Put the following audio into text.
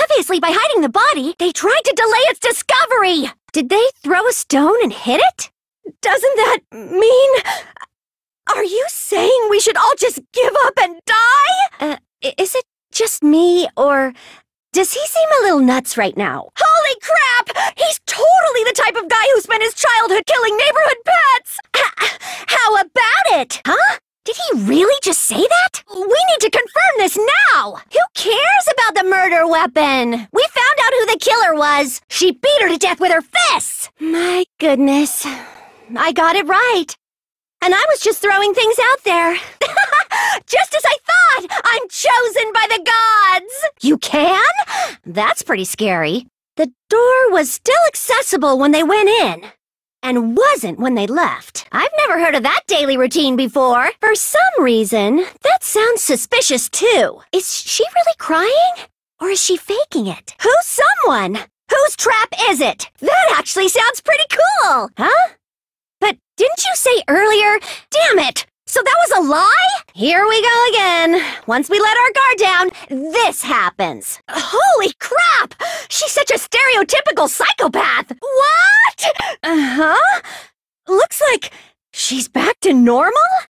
Obviously, by hiding the body, they tried to delay its discovery! Did they throw a stone and hit it? Doesn't that mean... Are you saying we should all just give up and die? Is it just me, or... Does he seem a little nuts right now? Holy crap! He's totally the type of guy who spent his childhood killing neighborhood pets! How about it? Huh? Did he really just say that? We need to confirm this now! Who cares about the murder weapon? We found out who the killer was. She beat her to death with her fists! My goodness. I got it right. And I was just throwing things out there. Just as I thought! I'm chosen by the gods! You can? That's pretty scary. The door was still accessible when they went in, and wasn't when they left. I've never heard of that daily routine before. For some reason, that sounds suspicious too. Is she really crying? Or is she faking it? Who's someone? Whose trap is it? That actually sounds pretty cool! Huh? But didn't you say earlier? Damn it! So that was a lie? Here we go again. Once we let our guard down, this happens. Holy crap! She's such a stereotypical psychopath! What? Uh-huh? Looks like she's back to normal?